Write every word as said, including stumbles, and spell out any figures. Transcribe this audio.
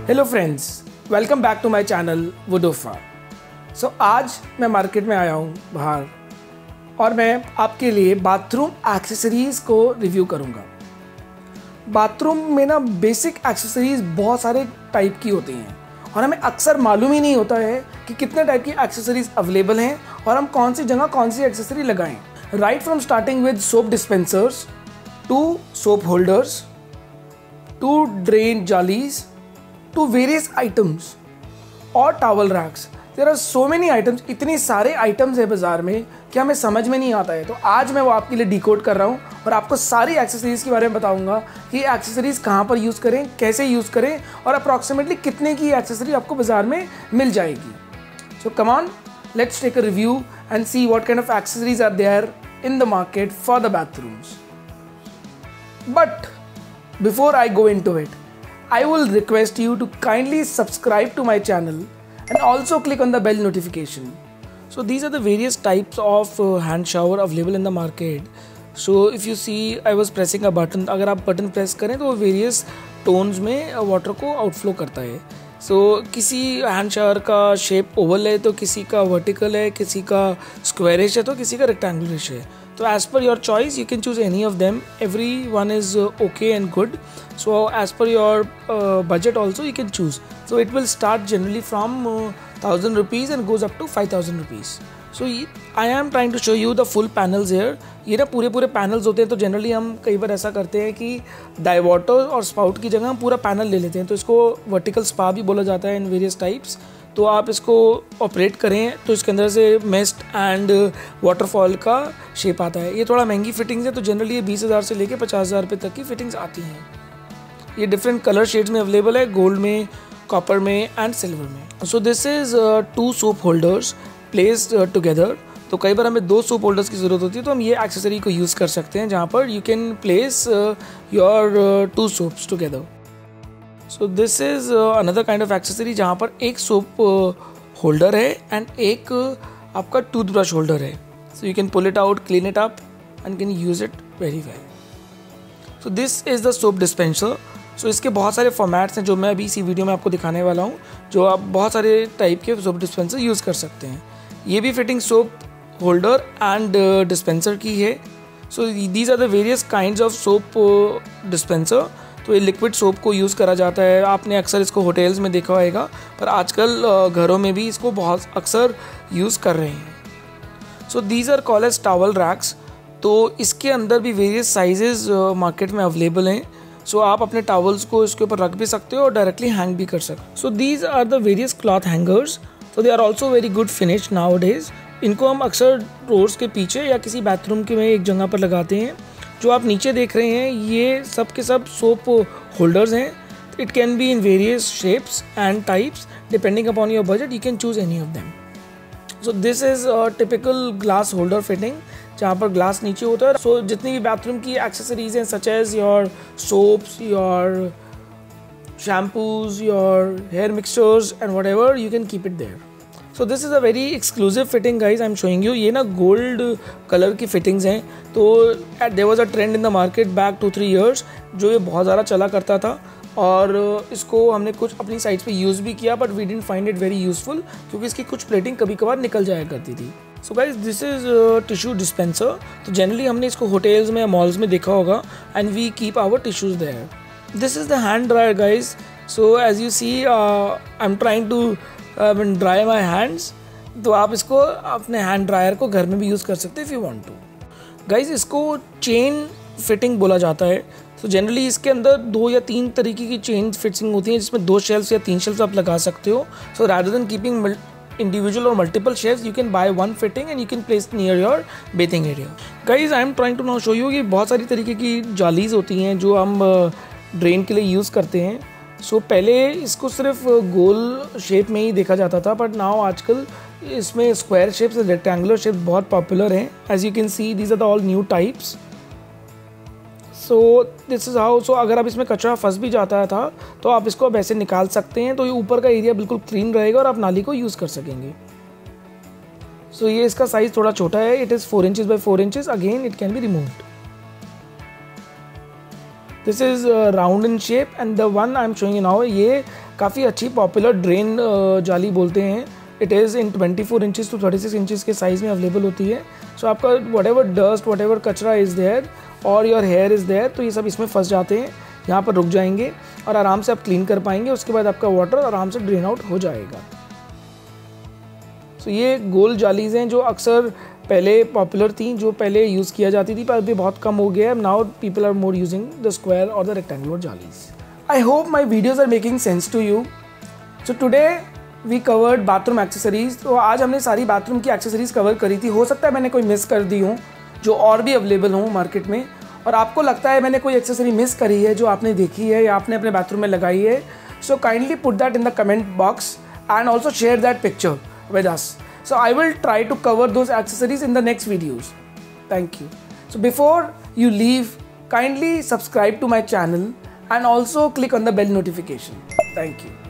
Hello friends, welcome back to my channel वुडोफा। So आज मैं मार्केट में आया हूँ बाहर और मैं आपके लिए बाथरूम एक्सेसरीज़ को रिव्यू करूँगा। बाथरूम में ना बेसिक एक्सेसरीज़ बहुत सारे टाइप की होती हैं और हमें अक्सर मालूम ही नहीं होता है कि कितने टाइप की एक्सेसरीज़ अवेलेबल हैं और हम कौन सी जगह कौन सी एक्सेसरी लगाएं। Right from starting with soap dispensers to soap holders to drain जालीज to various items और towel racks. There are so many items, इतने सारे items है बाज़ार में कि हमें समझ में नहीं आता है। तो आज मैं वो आपके लिए डिकोड कर रहा हूँ और आपको सारी एक्सेसरीज़ के बारे में बताऊँगा कि एक्सेसरीज़ कहाँ पर यूज़ करें, कैसे यूज़ करें और अप्रॉक्सीमेटली कितने की एक्सेसरी आपको बाज़ार में मिल जाएगी। So come on, let's take a review and see what kind of accessories are there in the market for the bathrooms. But before I go into it, I will request you to kindly subscribe to my channel and also click on the bell notification. So these are the various types of uh, hand shower available in the market. So if you see, I was pressing a button. अगर आप button press करें तो वो various tones में water को outflow करता है. So किसी हैंड शावर का शेप ओवल है तो किसी का वर्टिकल है, किसी का स्क्वायरिश है तो किसी का रेक्टेंगुलरिश है. So as per your choice, you can choose any of them. Every one is uh, okay and good. So as per your uh, budget also you can choose. So it will start generally from uh, thousand rupees and goes up to five thousand rupees. So I am trying to show you the full panels here. ये ना पूरे पूरे panels होते हैं तो generally हम कई बार ऐसा करते हैं कि diverter और spout की जगह हम पूरा panel ले लेते हैं तो इसको vertical spa भी बोला जाता है in various types. तो आप इसको ऑपरेट करें तो इसके अंदर से मिस्ट एंड वाटरफॉल का शेप आता है। ये थोड़ा महंगी फिटिंग्स है तो जनरली ये बीस हज़ार से लेके पचास हज़ार रुपये तक की फिटिंग्स आती हैं। ये डिफरेंट कलर शेड्स में अवेलेबल है, गोल्ड में, कॉपर में एंड सिल्वर में। So this is two soap holders placed together. तो कई बार हमें दो सोप होल्डर्स की ज़रूरत होती है तो हम ये एक्सेसरी को यूज़ कर सकते हैं जहाँ पर you can place your two soaps together. So this is another kind of accessory जहाँ पर एक सोप होल्डर है एंड एक uh, आपका टूथब्रश होल्डर है। So you can pull it out, clean it up and can use it very well. So this is the soap dispenser. So इसके बहुत सारे फॉर्मेट्स हैं जो मैं अभी इसी वीडियो में आपको दिखाने वाला हूँ, जो आप बहुत सारे टाइप के सोप डिस्पेंसर यूज़ कर सकते हैं। ये भी fitting soap holder and dispenser की है। So these are the various kinds of soap dispenser. तो ये लिक्विड सोप को यूज़ करा जाता है। आपने अक्सर इसको होटल्स में देखा होगा पर आजकल घरों में भी इसको बहुत अक्सर यूज़ कर रहे हैं। So these are called as towel racks. तो इसके अंदर भी वेरियस साइजेस मार्केट में अवेलेबल हैं। सो आप अपने टॉवल्स को इसके ऊपर रख भी सकते हो और डायरेक्टली हैंग भी कर सकते हो। So these are the various cloth hangers. तो they are also very good finish nowadays. इनको हम अक्सर डोर्स के पीछे या किसी बाथरूम के में एक जगह पर लगाते हैं। जो आप नीचे देख रहे हैं ये सब के सब सोप होल्डर्स हैं। It can be in various shapes and types depending upon your budget, you can choose any of them. So this is typical glass holder fitting जहाँ पर ग्लास नीचे होता है। सो so, जितनी भी बाथरूम की accessories हैं such as your soaps, your shampoos, your hair mixtures and whatever, you can keep it there. So this is a very exclusive fitting guys, I am showing you. ये ना gold colour की fittings हैं। तो there was a trend in the market back two three years जो ये बहुत ज़्यादा चला करता था और इसको हमने कुछ अपनी साइट्स पे यूज़ भी किया but we didn't find it very useful क्योंकि इसकी कुछ प्लेटिंग कभी कभार निकल जाया करती थी। So guys this is tissue dispenser. तो जनरली हमने इसको होटल्स में या मॉल्स में देखा होगा and we keep our tissues there. This is the hand dryer guys. So as you see I am trying to dry my hands. तो आप इसको अपने हैंड ड्रायर को घर में भी यूज़ कर सकते हैं if you want to. Guys इसको चेन फिटिंग बोला जाता है। तो जनरली इसके अंदर दो या तीन तरीके की चेन फिटिंग होती है जिसमें दो शेल्फ्स या तीन शेल्फ्स आप लगा सकते हो। So rather than keeping individual और multiple shelfs, you can buy one fitting and you can place near your bathing area. Guys I am trying to now show you कि बहुत सारी तरीके की जालीज होती हैं जो हम ड्रेन के लिए यूज़ करते हैं। सो so, पहले इसको सिर्फ गोल शेप में ही देखा जाता था बट नाउ आजकल इसमें स्क्वायर शेप्स, रेक्टेंगुलर शेप्स बहुत पॉपुलर हैं। As you can see these are the all new types. So this is how. So अगर आप इसमें कचरा फंस भी जाता था तो आप इसको अब ऐसे निकाल सकते हैं तो ये ऊपर का एरिया बिल्कुल क्लीन रहेगा और आप नाली को यूज़ कर सकेंगे। सो so, ये इसका साइज़ थोड़ा छोटा है। It is four inches by four inches. Again it can be removed. This is uh, round in shape and the one I am showing you now, ये काफ़ी अच्छी पॉपुलर ड्रेन जाली बोलते हैं। It is in twenty four inches to thirty six inches के size में available होती है। सो so, आपका whatever dust whatever कचरा इज़ देयर और योर हेयर इज़ देयर, तो ये सब इसमें फंस जाते हैं, यहाँ पर रुक जाएंगे और आराम से आप क्लीन कर पाएंगे। उसके बाद आपका वाटर आराम से ड्रेन आउट हो जाएगा। सो so, ये गोल जालीज़ हैं जो अक्सर पहले पॉपुलर थी, जो पहले यूज़ किया जाती थी, पर अभी बहुत कम हो गया है। Now people are more using the square और द रेक्टेंगुलर जालीज। I hope my videos are making sense to you. So today we covered bathroom accessories. तो आज हमने सारी बाथरूम की एक्सेसरीज कवर करी थी। हो सकता है मैंने कोई मिस कर दी हूँ जो और भी अवेलेबल हो मार्केट में, और आपको लगता है मैंने कोई एक्सेसरी मिस करी है जो आपने देखी है या आपने अपने बाथरूम में लगाई है। So kindly put that in the comment box and also share that picture with us. So I will try to cover those accessories in the next videos. Thank you. So before you leave, kindly subscribe to my channel and also click on the bell notification. Thank you.